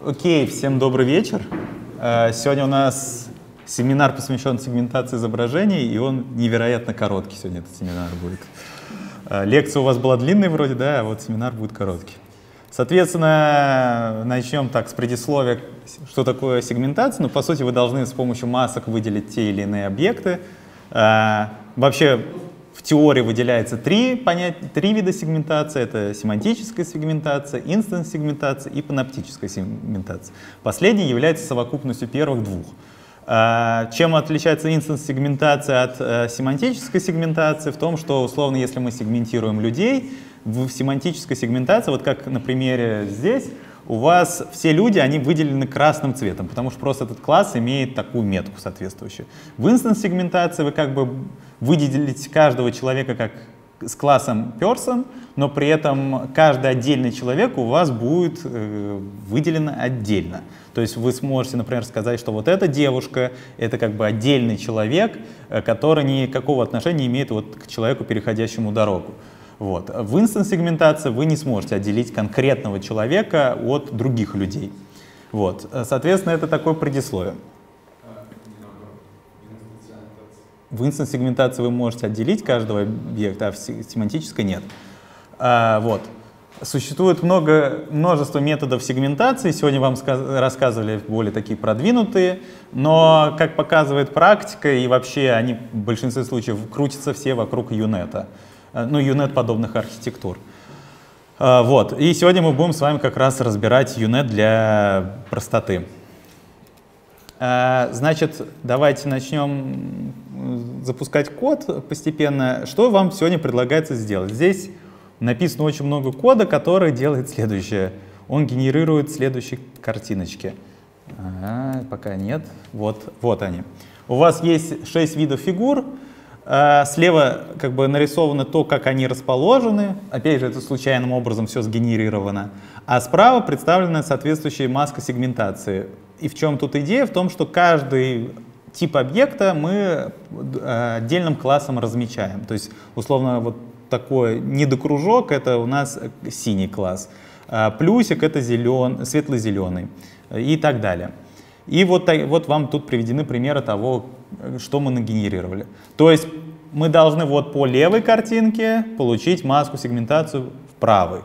Окей, всем добрый вечер. Сегодня у нас семинар посвящен сегментации изображений, и он невероятно короткий сегодня этот семинар будет. Лекция у вас была длинная вроде, да, а вот семинар будет короткий. Соответственно, начнем так с предисловия, что такое сегментация. Ну, по сути, вы должны с помощью масок выделить те или иные объекты. Вообще, в теории выделяется три вида сегментации. Это семантическая сегментация, инстанс-сегментация и паноптическая сегментация. Последняя является совокупностью первых двух. Чем отличается инстанс-сегментация от семантической сегментации? В том, что, условно, если мы сегментируем людей, в семантической сегментации, вот как на примере здесь, у вас все люди, они выделены красным цветом, потому что просто этот класс имеет такую метку соответствующую. В инстанс-сегментации вы как бы выделите каждого человека как с классом person, но при этом каждый отдельный человек у вас будет выделен отдельно. То есть вы сможете, например, сказать, что вот эта девушка — это как бы отдельный человек, который никакого отношения не имеет вот к человеку, переходящему дорогу. Вот. В инстанс-сегментации вы не сможете отделить конкретного человека от других людей. Вот. Соответственно, это такое предисловие. В инстанс-сегментации вы можете отделить каждого объекта, а в семантической нет. Вот. Существует множество методов сегментации. Сегодня вам рассказывали более такие продвинутые, но, как показывает практика, и вообще они в большинстве случаев крутятся все вокруг UNet. Ну, UNet-подобных архитектур. Вот. И сегодня мы будем с вами как раз разбирать UNet для простоты. Значит, давайте начнем запускать код постепенно. Что вам сегодня предлагается сделать? Здесь написано очень много кода, который делает следующее. Он генерирует следующие картиночки. Пока нет. Вот они. У вас есть 6 видов фигур. Слева как бы нарисовано то, как они расположены. Опять же, это случайным образом все сгенерировано. А справа представлена соответствующая маска сегментации. И в чем тут идея? В том, что каждый тип объекта мы отдельным классом размечаем. То есть, условно, вот такой недокружок — это у нас синий класс. Плюсик — это светло-зеленый и так далее. И вот вам тут приведены примеры того, что мы нагенерировали. То есть мы должны вот по левой картинке получить маску сегментацию в правой.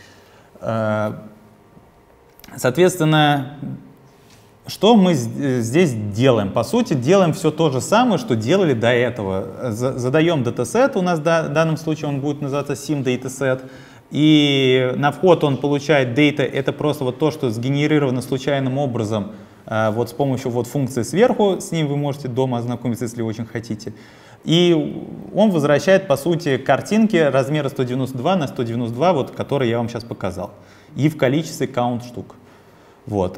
Соответственно, что мы здесь делаем? По сути, делаем все то же самое, что делали до этого. Задаем датасет, у нас в данном случае он будет называться sim-dataset. И на вход он получает data, это просто вот то, что сгенерировано случайным образом. Вот с помощью вот функции сверху, с ним вы можете дома ознакомиться, если очень хотите. И он возвращает, по сути, картинки размера 192 на 192, вот, которые я вам сейчас показал. И в количестве count штук. Вот.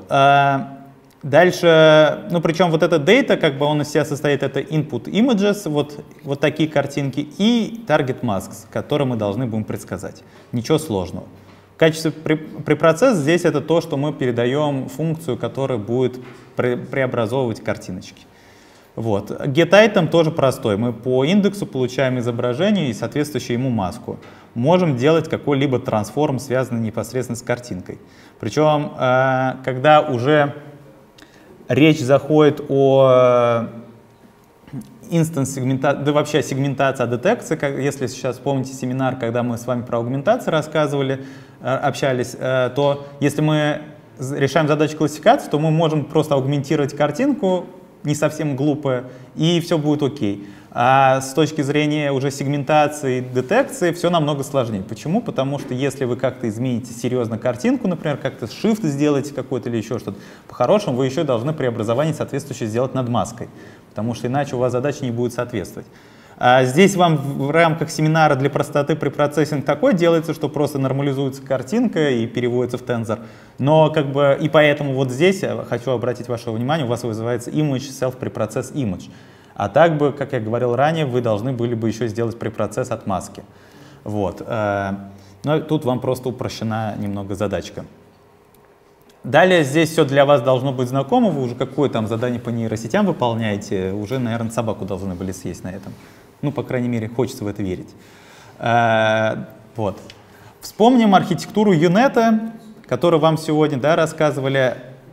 Дальше, ну причем вот это data, как бы он из себя состоит, это input images, вот такие картинки, и target masks, которые мы должны будем предсказать. Ничего сложного. В качестве препроцесс здесь это то, что мы передаем функцию, которая будет преобразовывать картиночки. Вот. GetItem тоже простой. Мы по индексу получаем изображение и соответствующую ему маску. Можем делать какой-либо трансформ, связанный непосредственно с картинкой. Причем, когда уже речь заходит о инстанс-сегментации, да вообще сегментация, детекция, если сейчас вспомните семинар, когда мы с вами про аугментацию рассказывали, общались, то если мы решаем задачу классификации, то мы можем просто аугментировать картинку, не совсем глупо, и все будет окей. А с точки зрения уже сегментации, детекции, все намного сложнее. Почему? Потому что если вы как-то измените серьезно картинку, например, как-то shift сделаете какой-то или еще что-то, по-хорошему вы еще должны преобразование соответствующее сделать над маской, потому что иначе у вас задача не будет соответствовать. А здесь вам в рамках семинара для простоты препроцессинг такой делается, что просто нормализуется картинка и переводится в тензор. Но как бы и поэтому вот здесь я хочу обратить ваше внимание, у вас вызывается image self preprocess image. А так бы, как я говорил ранее, вы должны были бы еще сделать препроцесс от маски. Вот. Но тут вам просто упрощена немного задачка. Далее здесь все для вас должно быть знакомо, вы уже какое там задание по нейросетям выполняете, уже, наверное, собаку должны были съесть на этом. Ну, по крайней мере, хочется в это верить. Вот. Вспомним архитектуру UNet, которую вам сегодня рассказывали.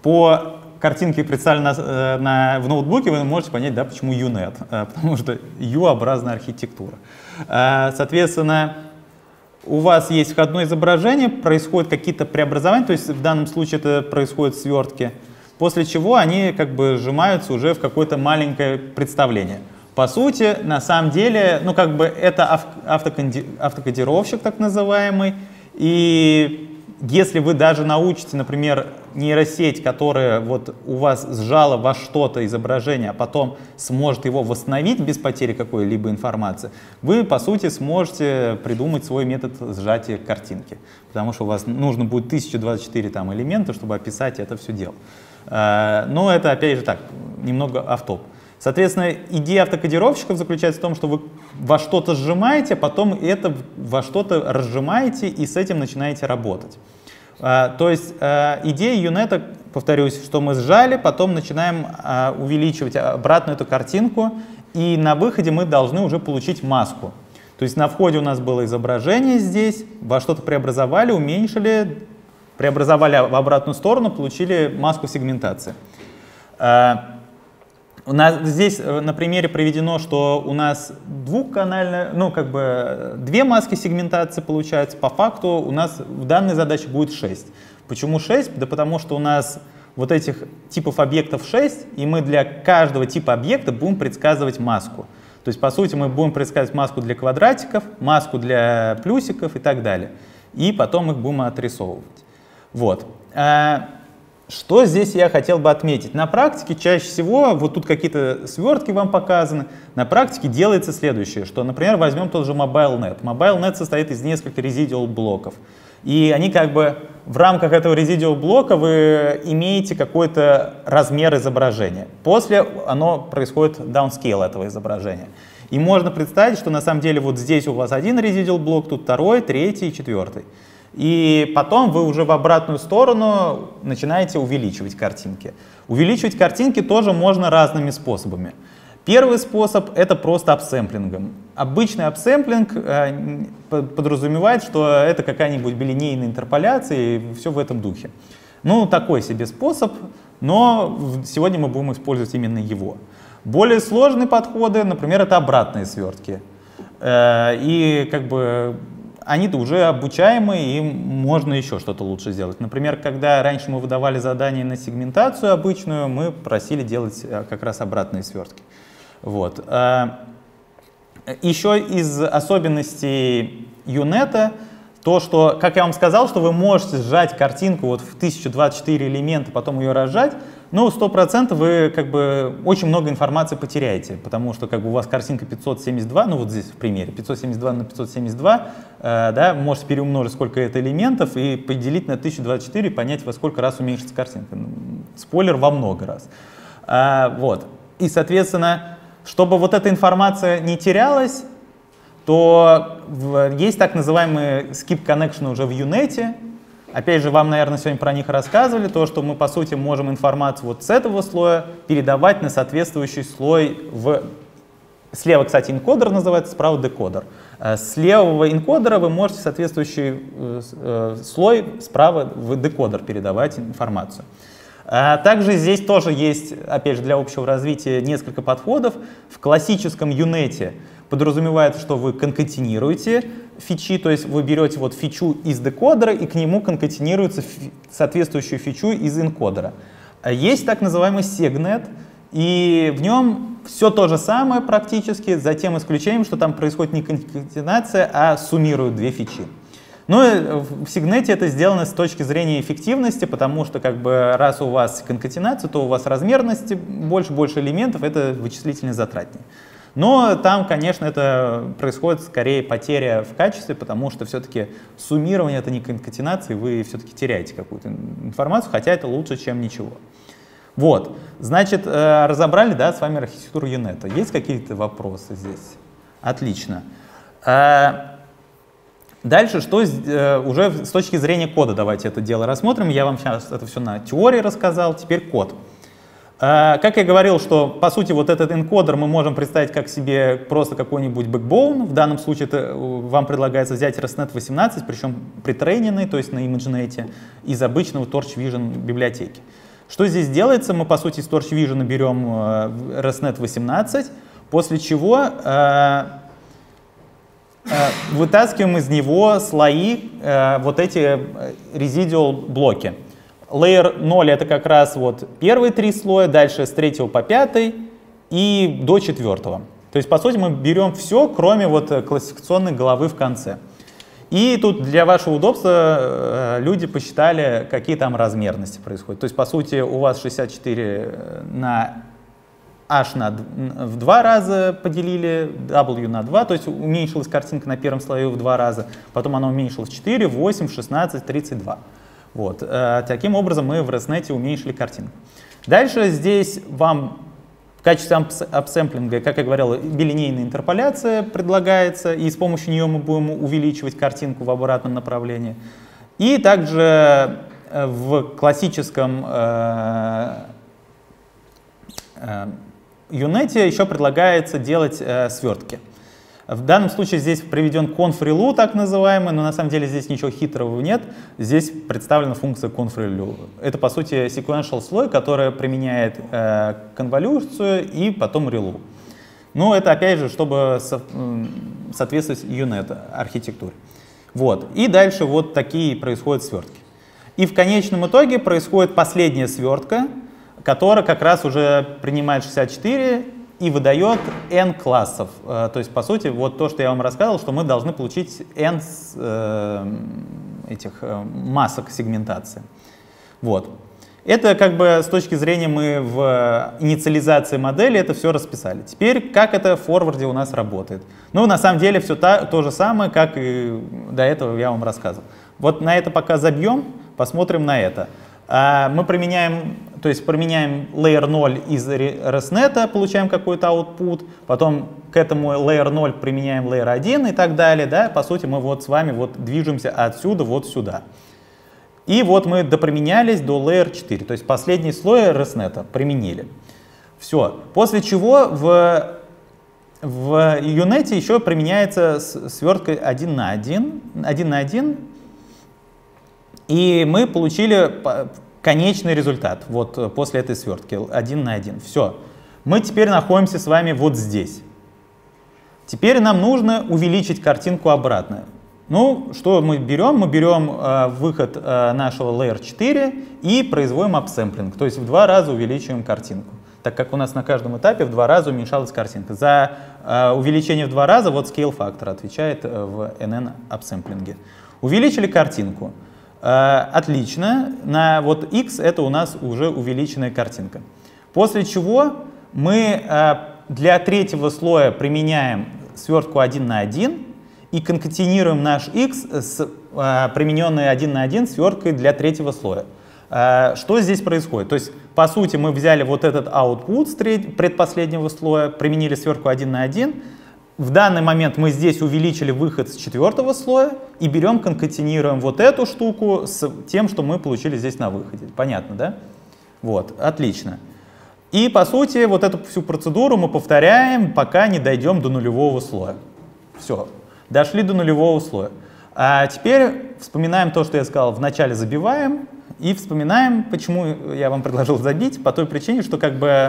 по картинке, представленной в ноутбуке, вы можете понять, да, почему UNet, потому что U-образная архитектура. Соответственно, у вас есть входное изображение, происходят какие-то преобразования, то есть в данном случае это происходят свертки, после чего они как бы сжимаются уже в какое-то маленькое представление. По сути, на самом деле, ну как бы это автокодировщик так называемый, и если вы даже научите, например, нейросеть, которая вот у вас сжала во что-то изображение, а потом сможет его восстановить без потери какой-либо информации, вы, по сути, сможете придумать свой метод сжатия картинки. Потому что у вас нужно будет 1024 там элемента, чтобы описать это все дело. Но это, опять же, так, немного офф-топ. Соответственно, идея автокодировщиков заключается в том, что вы во что-то сжимаете, потом это во что-то разжимаете и с этим начинаете работать. То есть идея UNet, повторюсь, что мы сжали, потом начинаем увеличивать обратно эту картинку, и на выходе мы должны уже получить маску. То есть на входе у нас было изображение здесь, во что-то преобразовали, уменьшили, преобразовали в обратную сторону, получили маску сегментации. У нас здесь на примере приведено, что у нас двухканальная, ну как бы две маски сегментации получается. По факту у нас в данной задаче будет 6. Почему 6? Да потому что у нас вот этих типов объектов 6, и мы для каждого типа объекта будем предсказывать маску. То есть по сути мы будем предсказывать маску для квадратиков, маску для плюсиков и так далее. И потом их будем отрисовывать. Вот. Что здесь я хотел бы отметить? На практике чаще всего, вот тут какие-то свертки вам показаны, на практике делается следующее, что, например, возьмем тот же MobileNet. MobileNet состоит из нескольких residual блоков. И они как бы в рамках этого residual блока вы имеете какой-то размер изображения. После оно происходит downscale этого изображения. И можно представить, что на самом деле вот здесь у вас один residual блок, тут второй, третий, четвертый. И потом вы уже в обратную сторону начинаете увеличивать картинки. Увеличивать картинки тоже можно разными способами. Первый способ — это просто апсэмплингом. Обычный апсэмплинг подразумевает, что это какая-нибудь билинейная интерполяция и все в этом духе. Ну, такой себе способ, но сегодня мы будем использовать именно его. Более сложные подходы, например, это обратные свертки. И как бы они-то уже обучаемые, и можно еще что-то лучше сделать. Например, когда раньше мы выдавали задание на сегментацию обычную, мы просили делать как раз обратные свертки. Вот. Еще из особенностей UNet то, что, как я вам сказал, что вы можете сжать картинку вот в 1024 элемента, потом ее разжать, но 100% вы как бы очень много информации потеряете, потому что как бы у вас картинка 572, ну вот здесь в примере, 572 на 572, да, можете переумножить сколько это элементов и поделить на 1024 и понять, во сколько раз уменьшится картинка. Спойлер, во много раз. Вот. И, соответственно, чтобы вот эта информация не терялась, то есть так называемые skip connection уже в UNet. Опять же, вам, наверное, сегодня про них рассказывали, то, что мы, по сути, можем информацию вот с этого слоя передавать на соответствующий слой Слева, кстати, энкодер называется, справа декодер. С левого энкодера вы можете соответствующий слой справа в декодер передавать информацию. Также здесь тоже есть, опять же, для общего развития несколько подходов. В классическом UNet подразумевается, что вы конкатинируете фичи, то есть вы берете вот фичу из декодера и к нему конкатинируется соответствующую фичу из энкодера. Есть так называемый сегнет, и в нем все то же самое практически, за тем исключением, что там происходит не конкатенация, а суммируют две фичи. Но в сегнете это сделано с точки зрения эффективности, потому что как бы раз у вас конкатенация, то у вас размерности больше элементов, это вычислительно затратнее. Но там, конечно, это происходит скорее потеря в качестве, потому что все-таки суммирование — это не конкатенация, вы все-таки теряете какую-то информацию, хотя это лучше, чем ничего. Вот, значит, разобрали, да, с вами архитектуру UNet. Есть какие-то вопросы здесь? Отлично. Дальше, что уже с точки зрения кода, давайте это дело рассмотрим. Я вам сейчас это все на теории рассказал, теперь код. Как я говорил, что по сути вот этот энкодер мы можем представить как себе просто какой-нибудь backbone. В данном случае это вам предлагается взять ResNet 18, причем притрейненный, то есть на ImageNet, из обычного Torch Vision библиотеки. Что здесь делается? Мы, по сути, из Torch Vision берем ResNet 18, после чего вытаскиваем из него слои, вот эти residual блоки. Layer 0 — это как раз вот первые 3 слоя, дальше с 3 по 5 и до 4. То есть, по сути, мы берем все, кроме вот классификационной головы в конце. И тут для вашего удобства люди посчитали, какие там размерности происходят. То есть, по сути, у вас 64 на H в 2 раза поделили, W на 2, то есть уменьшилась картинка на первом слое в 2 раза, потом она уменьшилась в 4, 8, 16, 32. Вот. Таким образом мы в ResNet уменьшили картинку. Дальше здесь вам в качестве апсэмплинга, как я говорил, билинейная интерполяция предлагается, и с помощью нее мы будем увеличивать картинку в обратном направлении. И также в классическом Unity еще предлагается делать свертки. В данном случае здесь приведен conf.relu, так называемый, но на самом деле здесь ничего хитрого нет. Здесь представлена функция conf.relu. Это, по сути, sequential слой, который применяет конволюцию и потом relu. Но это, опять же, чтобы соответствовать UNet архитектуре. Вот. И дальше вот такие происходят свертки. И в конечном итоге происходит последняя свертка, которая как раз уже принимает 64 и выдает n классов. То есть, по сути, вот то, что я вам рассказывал, что мы должны получить n этих масок сегментации. Вот. Это как бы с точки зрения мы в инициализации модели это все расписали. Теперь, как это в форварде у нас работает? Ну, на самом деле, все то же самое, как и до этого я вам рассказывал. Вот на это пока забьем, посмотрим на это. Мы применяем, то есть применяем layer 0 из ResNet, получаем какой-то output, потом к этому layer 0 применяем layer 1 и так далее. Да? По сути, мы вот с вами вот движемся отсюда вот сюда. И вот мы доприменялись до layer 4, то есть последний слой ResNet применили. Все. После чего в Unity еще применяется свертка 1 на 1, и мы получили конечный результат вот после этой свертки 1 на 1. Все. Мы теперь находимся с вами вот здесь. Теперь нам нужно увеличить картинку обратно. Ну, что мы берем? Мы берем выход нашего layer 4 и производим апсэмплинг, то есть в 2 раза увеличиваем картинку, так как у нас на каждом этапе в 2 раза уменьшалась картинка. За увеличение в 2 раза вот scale factor отвечает в NN апсэмплинге. Увеличили картинку. Отлично. На вот X это у нас уже увеличенная картинка. После чего мы для третьего слоя применяем свертку 1 на 1 и конкатинируем наш X с примененной 1 на 1 сверткой для третьего слоя. Что здесь происходит? То есть, по сути, мы взяли вот этот output с предпоследнего слоя, применили свертку 1 на 1. В данный момент мы здесь увеличили выход с 4-го слоя и берем, конкатинируем вот эту штуку с тем, что мы получили здесь на выходе. Понятно, да? Вот, отлично. И, по сути, вот эту всю процедуру мы повторяем, пока не дойдем до нулевого слоя. Все, дошли до нулевого слоя. А теперь вспоминаем то, что я сказал, вначале забиваем и вспоминаем, почему я вам предложил забить, по той причине, что как бы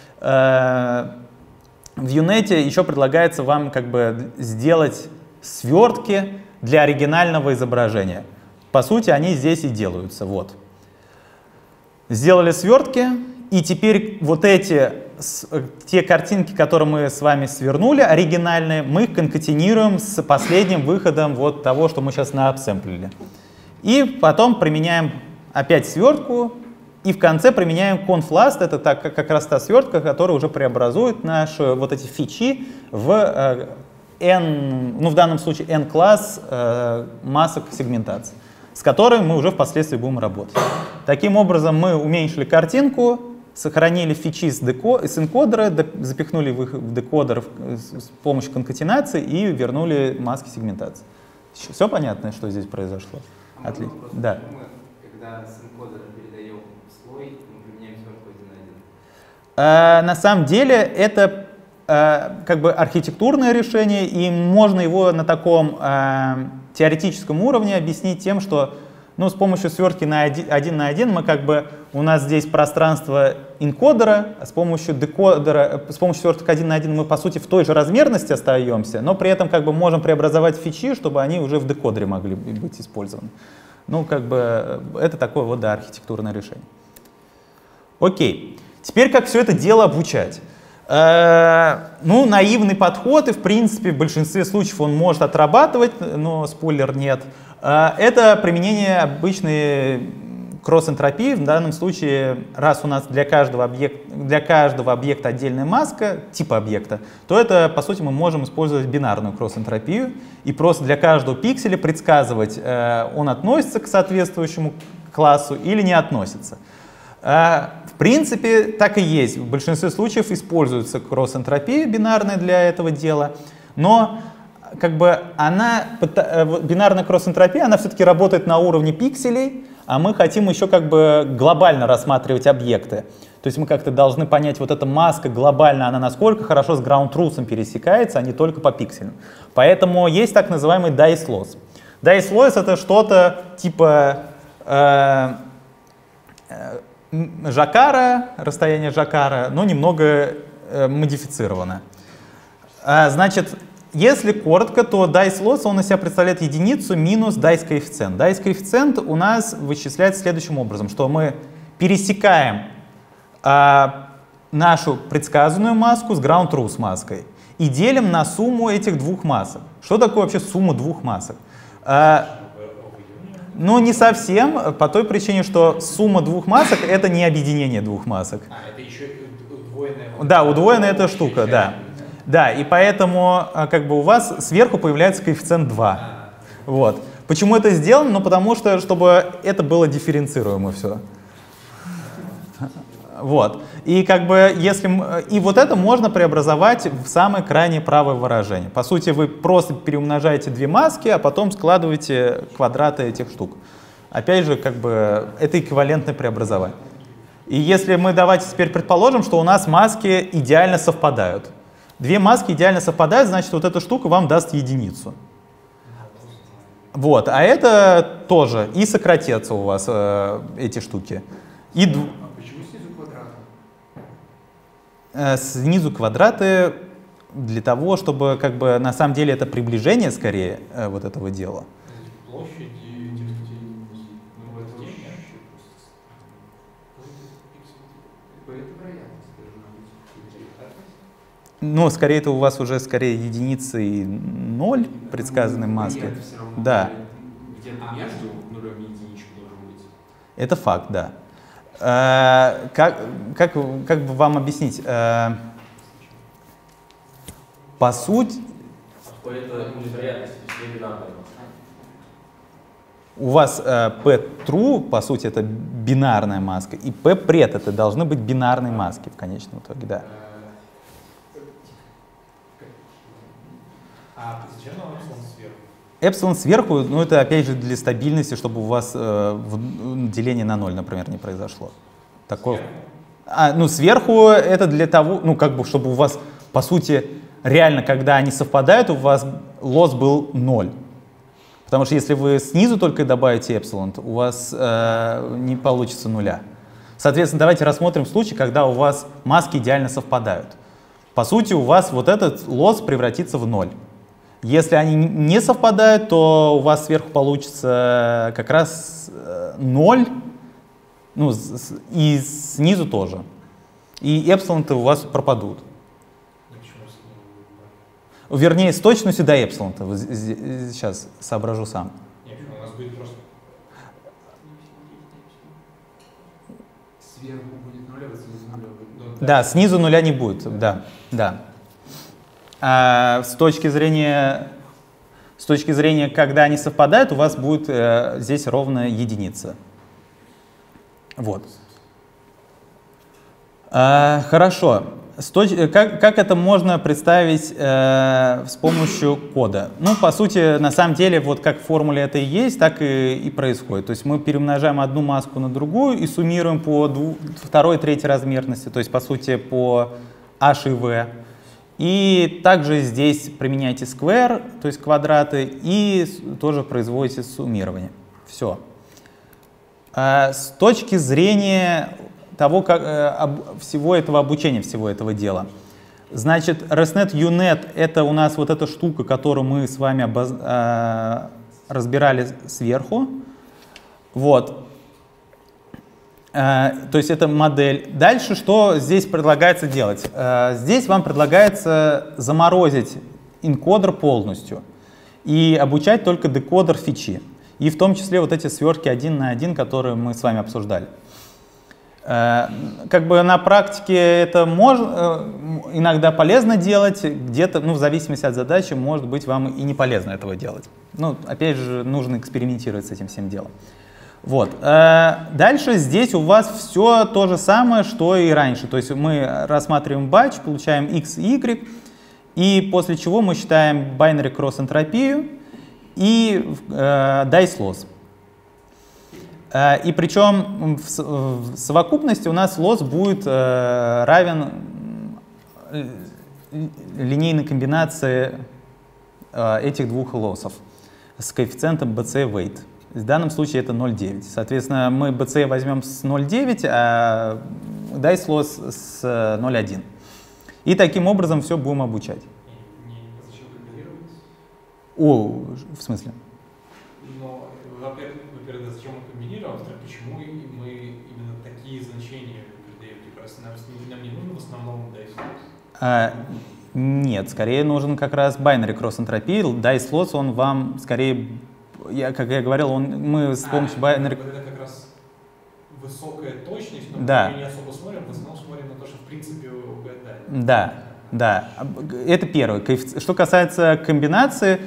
в Unity еще предлагается вам как бы сделать свертки для оригинального изображения. По сути, они здесь и делаются. Вот. Сделали свертки, и теперь вот те картинки, которые мы с вами свернули, оригинальные, мы их конкатинируем с последним выходом вот того, что мы сейчас наапсэмплили. И потом применяем опять свертку, и в конце применяем conf.last, это как раз та свертка, которая уже преобразует наши вот эти фичи в n, ну в данном случае n-класс масок сегментации, с которой мы уже впоследствии будем работать. Таким образом мы уменьшили картинку, сохранили фичи с энкодера, запихнули их в декодер с помощью конкатенации и вернули маски сегментации. Все понятно, что здесь произошло? Отлично. Да. Когда с энкодера передаем слой, мы применяем свертку 1 на 1. На самом деле это как бы архитектурное решение, и можно его на таком теоретическом уровне объяснить тем, что Ну, с помощью свертки на 1 на 1 мы как бы, у нас здесь пространство энкодера, а с помощью декодера, с помощью сверток 1 на 1 мы, по сути, в той же размерности остаемся, но при этом как бы можем преобразовать фичи, чтобы они уже в декодере могли быть использованы. Ну, как бы, это такое вот, да, архитектурное решение. Окей. Теперь как все это дело обучать? Ну, наивный подход, и в принципе в большинстве случаев он может отрабатывать, но спойлер нет. Это применение обычной кросс-энтропии. В данном случае, раз у нас для каждого объекта отдельная маска, типа объекта, то это, по сути, мы можем использовать бинарную кросс-энтропию и просто для каждого пикселя предсказывать, он относится к соответствующему классу или не относится. В принципе, так и есть. В большинстве случаев используется кросс-энтропия бинарная для этого дела, но как бы бинарная кросс-энтропия, она все-таки работает на уровне пикселей, а мы хотим еще как бы глобально рассматривать объекты. То есть мы как-то должны понять, вот эта маска глобально, она насколько хорошо с ground-truth'ом пересекается, а не только по пикселям. Поэтому есть так называемый dice loss. Dice loss — это что-то типа Жакара, расстояние Жакара, но немного модифицировано. Значит, если коротко, то dice loss, он из себя представляет единицу минус dice коэффициент. Dice коэффициент у нас вычисляется следующим образом, что мы пересекаем нашу предсказанную маску с ground truth маской и делим на сумму этих двух масок. Что такое вообще сумма двух масок? Ну, не совсем, по той причине, что сумма двух масок — это не объединение двух масок. Это еще удвоенная. Да, удвоенная эта штука, да. Да, и поэтому как бы у вас сверху появляется коэффициент 2. Вот. Почему это сделано? Ну, потому что, чтобы это было дифференцируемо все. Вот. И как бы и вот это можно преобразовать в самое крайнее правое выражение. По сути, вы просто переумножаете две маски, а потом складываете квадраты этих штук. Опять же, как бы это эквивалентное преобразование. И если мы давайте теперь предположим, что у нас маски идеально совпадают. Две маски идеально совпадают, значит, вот эта штука вам даст единицу. Вот. А это тоже и сократятся у вас эти штуки. Снизу квадраты для того, чтобы как бы на самом деле это приближение скорее вот этого дела. Площадь и Ну, скорее это у вас уже скорее единицы и 0 предсказанной маски. Да. Где-то между нулем и единичкой должен быть. Это факт, да. Как бы вам объяснить? По сути, Это невероятность, не бинарная. у вас P-true, по сути, это бинарная маска, и P-пред это должны быть бинарные маски в конечном итоге, да. А зачем нам эпсилон сверху? Эпсилон сверху, ну это опять же для стабильности, чтобы у вас деление на 0, например, не произошло. Такое. Ну сверху это для того, ну как бы, чтобы у вас, по сути, реально, когда они совпадают, у вас лосс был 0. Потому что если вы снизу только добавите эпсилон, у вас не получится нуля. Соответственно, давайте рассмотрим случай, когда у вас маски идеально совпадают. По сути, у вас вот этот лосс превратится в 0. Если они не совпадают, то у вас сверху получится как раз 0, ну, и снизу тоже. И эпсилон-то у вас пропадут. Вернее, с точностью до эпсилон-то. Сейчас соображу сам. Нет, у нас будет просто... Сверху будет 0, а снизу 0 будет. Да, снизу нуля не будет, да, да. А с точки зрения, когда они совпадают, у вас будет здесь ровно единица. Вот. Хорошо. Как это можно представить с помощью кода? Ну, по сути, на самом деле, вот как в формуле это и есть, так и происходит. То есть мы переумножаем одну маску на другую и суммируем по второй, третьей размерности, то есть, по сути, по h и v. И также здесь применяйте square, то есть квадраты, и тоже производите суммирование. Все. С точки зрения того, как, всего этого обучения, всего этого дела. Значит, ResNet UNet — это у нас вот эта штука, которую мы с вами разбирали сверху. Вот. То есть это модель. Дальше что здесь предлагается делать? Здесь вам предлагается заморозить энкодер полностью и обучать только декодер фичи. И в том числе вот эти свертки 1 на 1, которые мы с вами обсуждали. Как бы на практике это иногда полезно делать, где-то, ну, в зависимости от задачи, может быть, вам и не полезно этого делать. Ну, опять же, нужно экспериментировать с этим всем делом. Вот. Дальше здесь у вас все то же самое, что и раньше. То есть мы рассматриваем батч, получаем x и y, и после чего мы считаем binary cross-энтропию и dice loss. И причем в совокупности у нас лосс будет равен линейной комбинации этих двух лоссов с коэффициентом BC weight. В данном случае это 0,9. Соответственно, мы BC возьмем с 0,9, а dice loss с 0,1. И таким образом все будем обучать. Зачем комбинировать? В смысле? Но, во-первых, зачем мы комбинируем, а во-вторых, почему мы именно такие значения придаем? Типа, раз нам не нужно в основном dice loss? Нет, скорее нужен как раз binary cross-энтропии. Dice loss, он вам скорее, как я говорил, мы с помощью binary... Это как раз высокая точность, но да. мы не особо смотрим, в основном смотрим на то, что в принципе угадали. Да, да. Это первое. Что касается комбинации,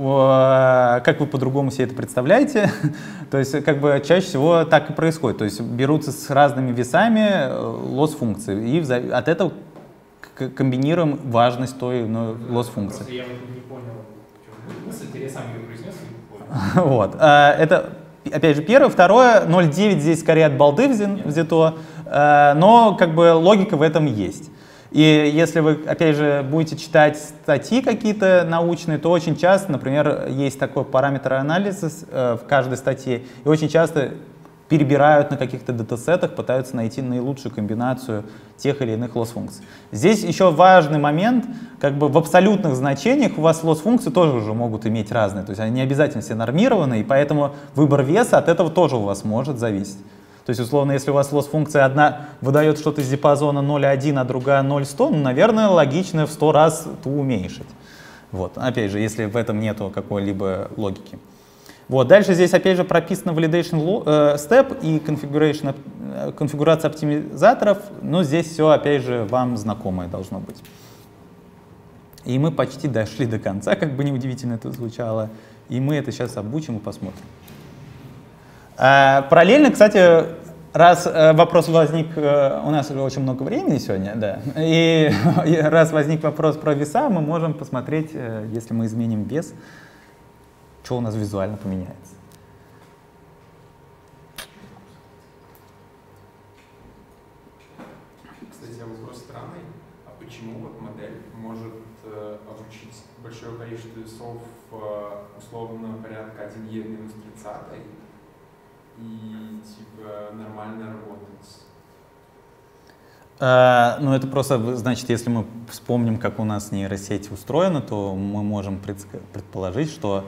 как вы по-другому себе это представляете, то есть как бы чаще всего так и происходит. То есть берутся с разными весами лосс-функции, и от этого комбинируем важность той или иной лосс-функции. Просто я не понял, в чем мысль, я сам ее произнес и понял. Вот. Это, опять же, первое. Второе, 0,9 здесь скорее от балды взято, но как бы логика в этом есть. И если вы, опять же, будете читать статьи какие-то научные, то очень часто, например, есть такой параметр анализа в каждой статье, и очень часто перебирают на каких-то датасетах, пытаются найти наилучшую комбинацию тех или иных лосс-функций. Здесь еще важный момент, как бы в абсолютных значениях у вас лосс-функции тоже уже могут иметь разные, то есть они не обязательно все нормированы, и поэтому выбор веса от этого тоже у вас может зависеть. То есть, условно, если у вас лосс-функция одна выдает что-то из диапазона 0,1, а другая 0,100, ну, наверное, логично в 100 раз ту уменьшить. Вот. Опять же, если в этом нету какой-либо логики. Вот. Дальше здесь, опять же, прописано validation step и конфигурация оптимизаторов, но здесь все, опять же, вам знакомое должно быть. И мы почти дошли до конца, как бы неудивительно это звучало, и мы это сейчас обучим и посмотрим. Параллельно, кстати, раз вопрос возник, у нас уже очень много времени сегодня, да, и раз возник вопрос про веса, мы можем посмотреть, если мы изменим вес, что у нас визуально поменяется. Кстати, вопрос странный. А почему вот модель может обучить большое количество весов условного порядка 1Е минус 30 и типа нормально работать? Ну, это просто, значит, если мы вспомним, как у нас нейросеть устроена, то мы можем предположить, что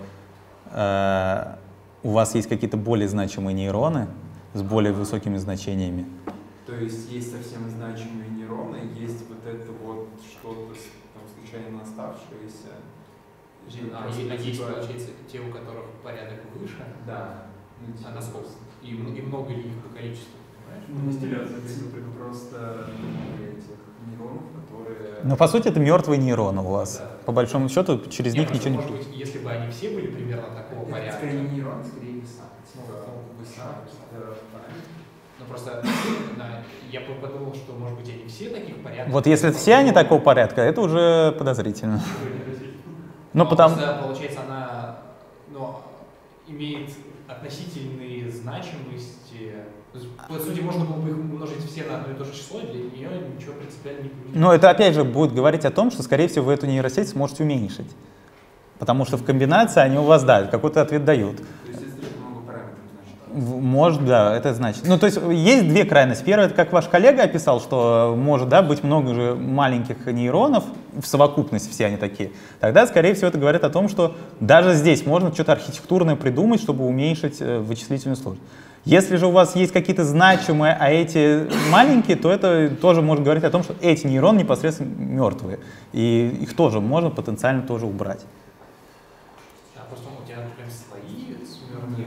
у вас есть какие-то более значимые нейроны с более высокими значениями. То есть есть совсем значимые нейроны, есть вот это вот что-то там случайно оставшееся. Есть, получается, те, у которых порядок выше, Да. Ну, а насколько? И много ли их по количеству, понимаешь? Просто этих нейронов, которые... Ну, по сути, это мертвые нейроны у вас. Да. По большому счету, через них ничего не... Может быть, если бы они все были примерно такого порядка. Это скорее не нейроны, скорее веса. Веса, какие-то параметры. Ну, просто я подумал, что, может быть, они все таких порядков. Вот если все они такого порядка, это уже подозрительно. Ну, потому... Просто, получается, она имеет относительные значимости. То есть, по сути, можно было бы их умножить все на одно и то же число, и для нее ничего принципиально не поменяется. Но это опять же будет говорить о том, что, скорее всего, вы эту нейросеть сможете уменьшить. Потому что в комбинации они у вас, да, какой-то ответ дают. То есть, если слишком много параметров, значит. Может, да, это значит. Ну, то есть есть две крайности. Первое, это как ваш коллега описал, что может, да, быть много же маленьких нейронов, в совокупности все они такие. Тогда, скорее всего, это говорит о том, что даже здесь можно что-то архитектурное придумать, чтобы уменьшить вычислительную сложность. Если же у вас есть какие-то значимые, а эти маленькие, то это тоже может говорить о том, что эти нейроны непосредственно мертвые. И их тоже можно потенциально тоже убрать. А просто у тебя, например, слои с мертвыми.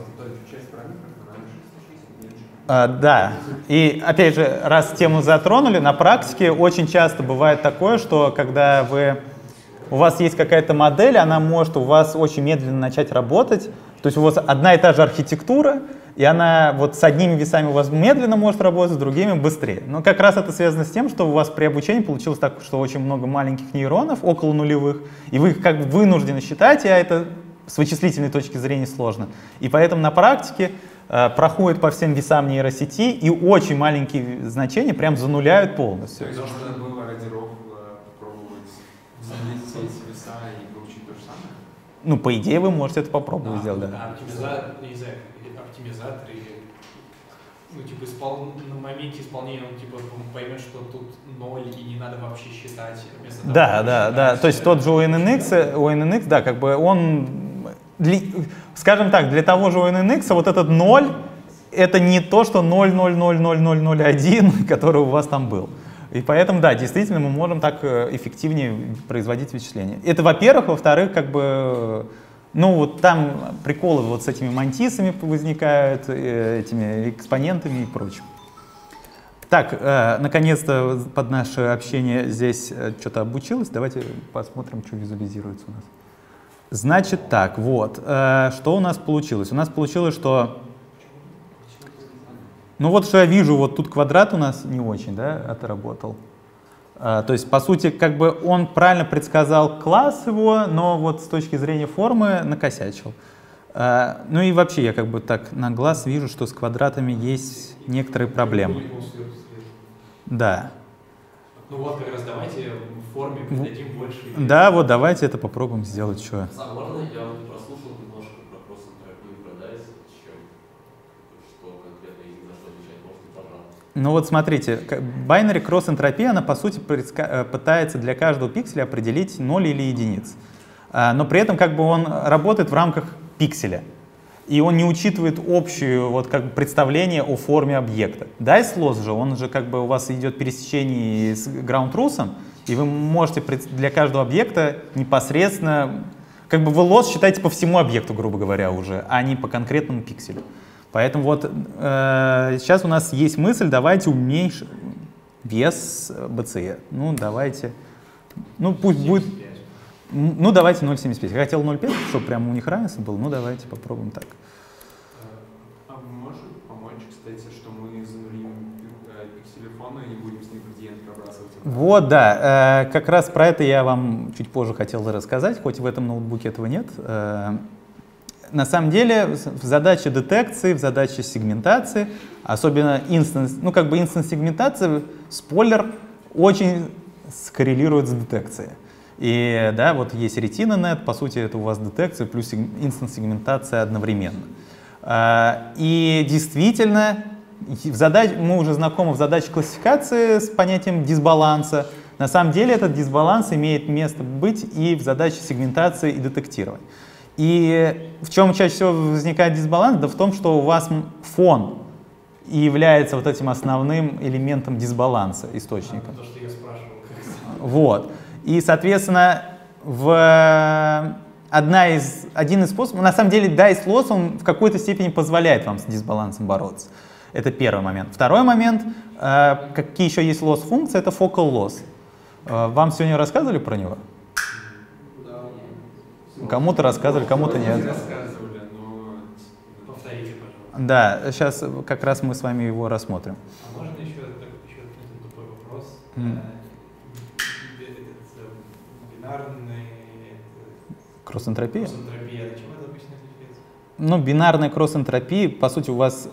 Да, и опять же, раз тему затронули, на практике очень часто бывает такое, что когда у вас есть какая-то модель, она может у вас очень медленно начать работать, то есть у вас одна и та же архитектура, и она вот с одними весами у вас медленно может работать, с другими быстрее. Но как раз это связано с тем, что у вас при обучении получилось так, что очень много маленьких нейронов, около нулевых, и вы их как бы вынуждены считать, а это с вычислительной точки зрения сложно. И поэтому на практике проходят по всем весам нейросети, и очень маленькие значения прям зануляют полностью. То есть можно было ради рофла попробовать занять все эти веса и получить то же самое? Ну, по идее, вы можете это попробовать сделать, да. Оптимизатор или, ну, типа, на моменте исполнения он, типа, поймет, что тут 0 и не надо вообще считать. Да. То есть тот же ONNX, да, как бы он, скажем так, для того же ONNX вот этот 0, это не то, что 0,0000001, который у вас там был. И поэтому, да, действительно, мы можем так эффективнее производить вычисления. Это, во-первых. Во-вторых, как бы, ну, вот там приколы вот с этими мантисами возникают, этими экспонентами и прочим. Так, наконец-то под наше общение здесь что-то обучилось. Давайте посмотрим, что визуализируется у нас. Значит так, вот, что у нас получилось? У нас получилось, что... Ну вот, что я вижу, вот тут квадрат у нас не очень, да, отработал. То есть, по сути, как бы он правильно предсказал класс его, но вот с точки зрения формы накосячил. Ну и вообще я как бы так на глаз вижу, что с квадратами есть некоторые проблемы. Да. Ну вот как раз давайте в форме придадим больше. Да, вот давайте это попробуем сделать. Что? Можно я вот прослушал немножко про кросс-энтропию, про DICE, что конкретно и на что отвечать, можете, пожалуйста. Ну вот смотрите, binary кросс-энтропия, она по сути пытается для каждого пикселя определить 0 или единиц. Но при этом как бы он работает в рамках пикселя. И он не учитывает общее вот, как бы, представление о форме объекта. Dice loss же, он же как бы у вас идет пересечение с ground truth, и вы можете для каждого объекта непосредственно, как бы вы loss считаете по всему объекту, грубо говоря, уже, а не по конкретному пикселю. Поэтому вот сейчас у нас есть мысль, давайте уменьшим вес BCE. Ну, давайте, ну пусть 75. Будет, ну давайте 0,75. Я хотел 0,5, чтобы прямо у них равенство было, ну давайте попробуем так. А может помочь, кстати, что мы занулим пиксели фона и не будем с них градиент пробрасывать? Вот, да, как раз про это я вам чуть позже хотел рассказать, хоть в этом ноутбуке этого нет. На самом деле в задаче детекции, в задаче сегментации, особенно инстанс-сегментация, спойлер, очень скоррелирует с детекцией. И да, вот есть RetinaNet, по сути это у вас детекция плюс инстанс-сегментация одновременно. И действительно, мы уже знакомы в задаче классификации с понятием дисбаланса. На самом деле этот дисбаланс имеет место быть и в задаче сегментации и детектирования. И в чем чаще всего возникает дисбаланс? Да в том, что у вас фон и является вот этим основным элементом дисбаланса, источником. То, что я спрашивал. Вот. И, соответственно, один из способов, на самом деле, dice loss, он в какой-то степени позволяет вам с дисбалансом бороться. Это первый момент. Второй момент, какие еще есть loss функции, это focal loss. Вам сегодня рассказывали про него? Кому-то рассказывали, кому-то нет. Рассказывали, но... Повторите, пожалуйста. Да, сейчас как раз мы с вами его рассмотрим. А можно еще один тупой вопрос? Бинарный... Кросс-энтропия? Кросс-энтропия, от чего это обычно отличается? Ну, бинарная кросс-энтропия, по сути, у вас...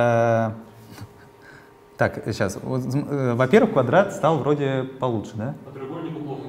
Так, сейчас. Во-первых, квадрат стал вроде получше, да? А треугольник плохо.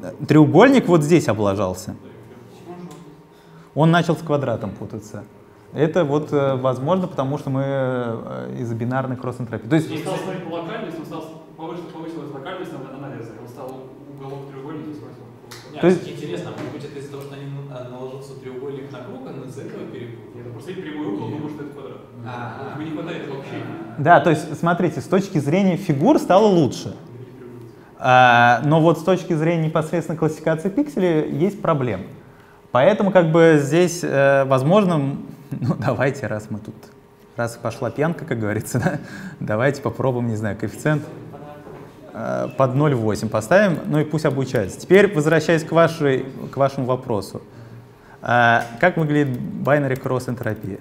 Треугольник вот здесь облажался. Он начал с квадратом путаться. Это вот возможно, потому что мы из-за бинарной кросс-энтропии. То есть, Он стал смотреть по локальности, он стал повысилась локальность анализа, он стал уголок треугольника смысл. То есть- Интересно, а может быть это из-за того, что они наложился треугольник на круг, а из этого перепутали? Это просто прямой угол, думаю, что это квадрат. Мне не хватает вообще. да, то есть, смотрите, с точки зрения фигур стало лучше. Но вот с точки зрения непосредственно классификации пикселей есть проблемы. Поэтому как бы здесь, возможно, ну давайте, раз пошла пьянка, как говорится, да, давайте попробуем, не знаю, коэффициент под 0,8 поставим, ну и пусть обучается. Теперь, возвращаясь к вашему вопросу. Как выглядит binary cross-энтропия?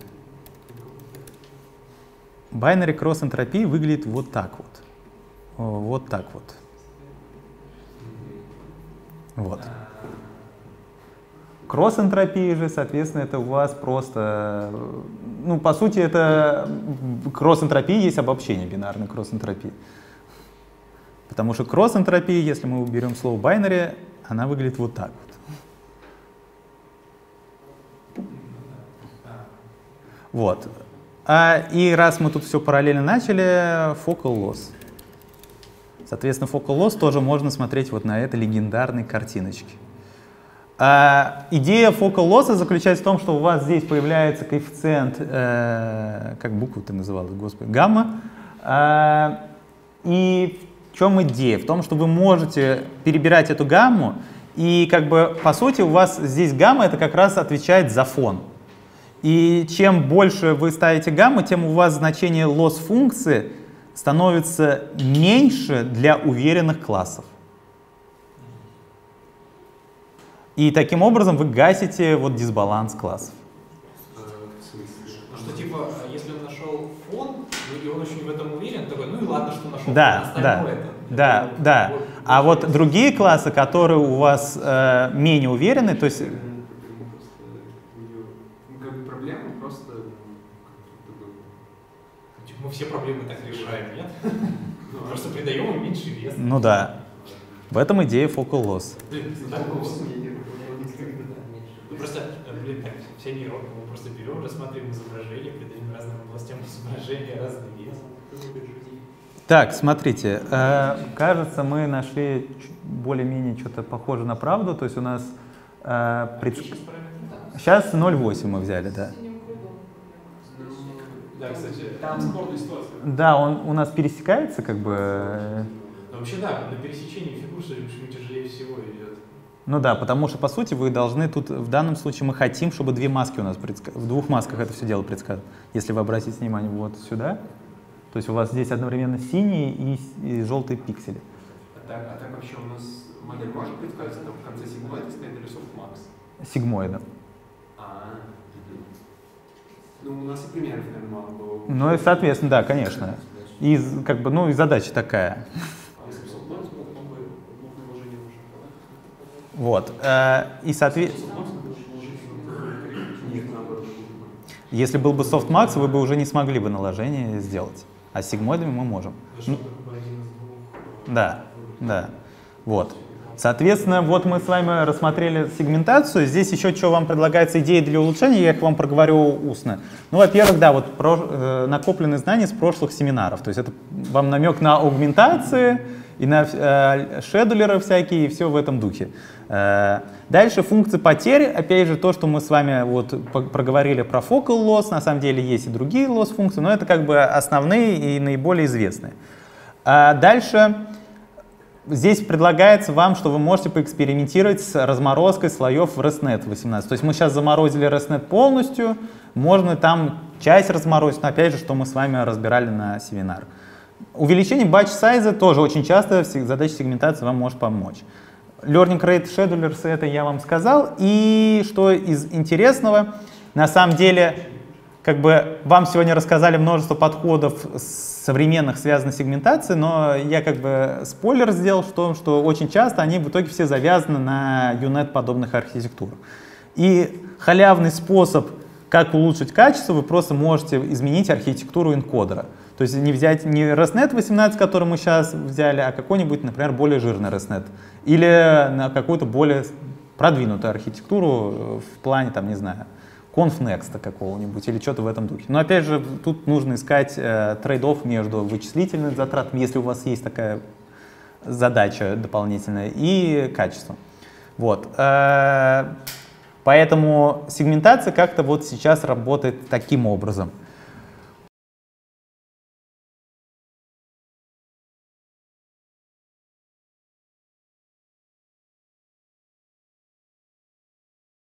Binary cross-энтропия выглядит вот так вот. Вот так вот. Вот. Кросс-энтропия же, соответственно, это у вас просто... Ну, по сути, это кросс-энтропия есть обобщение бинарной кросс-энтропии. Потому что кросс-энтропия, если мы уберем слово binary, она выглядит вот так вот. Вот. И раз мы тут все параллельно начали, focal loss. Соответственно, focal loss тоже можно смотреть вот на этой легендарной картиночке. Идея focal loss заключается в том, что у вас здесь появляется коэффициент, как букву ты называла, господи, гамма. И в чем идея? В том, что вы можете перебирать эту гамму, и как бы по сути у вас здесь гамма это как раз отвечает за фон. И чем больше вы ставите гамму, тем у вас значение loss функции становится меньше для уверенных классов. И таким образом вы гасите вот дисбаланс классов. Ну что типа, если он нашел фон, и он очень в этом уверен, такой, ну и ладно, что нашел Да, фон, да, остальное это. да, да. Вот, А вот другие классы, которые у вас менее уверены, то есть... Как бы проблема просто... Типа, мы все проблемы так решаем, нет? Просто придаем им меньше вес. Ну да. В этом идея focal loss. Блин, да, ну просто, блин, так, вся нейронка, мы просто берем, рассматриваем изображение, придаем разным областям изображения разный вес. Так, смотрите, кажется, мы нашли более-менее что-то похоже на правду, то есть у нас... Сейчас 0,8 мы взяли, да. Да, кстати, там спорная ситуация. Да, он у нас пересекается, как бы... Но вообще да, на пересечении фигур, судя по всему, тяжелее всего идет. Ну да, потому что, по сути, вы должны тут, в данном случае мы хотим, чтобы две маски у нас, в двух масках это все дело предсказывает. Если вы обратите внимание вот сюда, то есть у вас здесь одновременно синие и желтые пиксели. А так вообще у нас модель может предсказать, там в конце сигмоида стоит или софтмакс? Сигмоидом. Ну, у нас и примеров, наверное, мало было. Ну и, соответственно, да, конечно. И, как бы, ну и задача такая. Вот. И, соответственно, если был бы softmax, вы бы уже не смогли бы наложение сделать. А с сигмоидами мы можем. Да, да. Вот. Соответственно, вот мы с вами рассмотрели сегментацию. Здесь еще что вам предлагается идеи для улучшения, я их вам проговорю устно. Ну, во-первых, да, вот накопленные знания с прошлых семинаров. То есть это вам намек на аугментации и на шедулеры всякие, и все в этом духе. Дальше функции потери. Опять же, то, что мы с вами вот проговорили про focal loss, на самом деле есть и другие loss функции, но это как бы основные и наиболее известные. Дальше здесь предлагается вам, что вы можете поэкспериментировать с разморозкой слоев в ResNet 18. То есть мы сейчас заморозили ResNet полностью, можно там часть разморозить, но опять же, что мы с вами разбирали на семинар. Увеличение batch size тоже очень часто задача сегментации вам может помочь. Learning Rate Schedulers, это я вам сказал. И что из интересного, на самом деле, как бы вам сегодня рассказали множество подходов современных, связанных с сегментацией, но я как бы спойлер сделал в том, что очень часто они в итоге все завязаны на UNet-подобных архитектурах. И халявный способ, как улучшить качество, вы просто можете изменить архитектуру энкодера. То есть не взять не ResNet 18, который мы сейчас взяли, а какой-нибудь, например, более жирный ResNet. Или на какую-то более продвинутую архитектуру в плане, там, не знаю, ConfNext какого-нибудь или что-то в этом духе. Но опять же, тут нужно искать трейд-офф между вычислительными затратами, если у вас есть такая задача дополнительная, и качеством. Вот. Поэтому сегментация как-то вот сейчас работает таким образом.